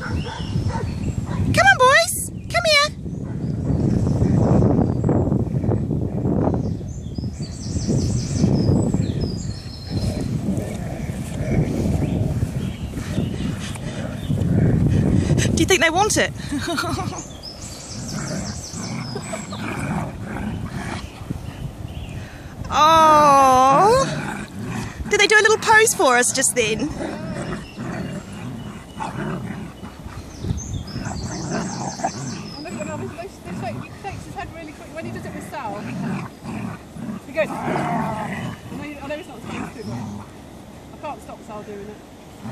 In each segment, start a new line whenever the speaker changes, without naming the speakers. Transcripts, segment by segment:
Come on, boys. Come here. Do you think they want it? Oh! Did they do a little pose for us just then?
He shakes his head really quick when he does it with Sal. He goes. I know it's not supposed to, but I can't stop Sal doing it.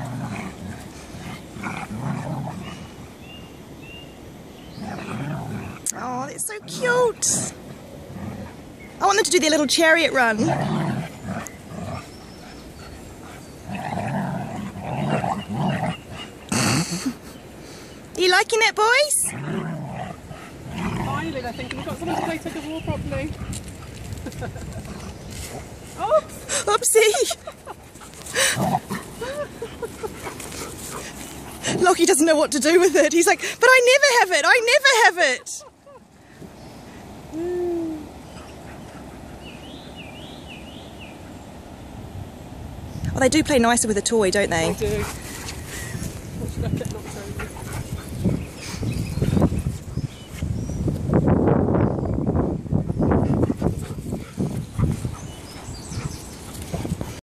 Oh, it's so cute. I want them to do their little chariot run. Are you liking it, boys?
Finally, they're thinking we've got someone to play tug of war properly. Oops!
Oopsie! Lockie doesn't know what to do with it. He's like, but I never have it! I never have it! Oh, they do play nicer with a toy, don't they?
They do. What should I get knocked over?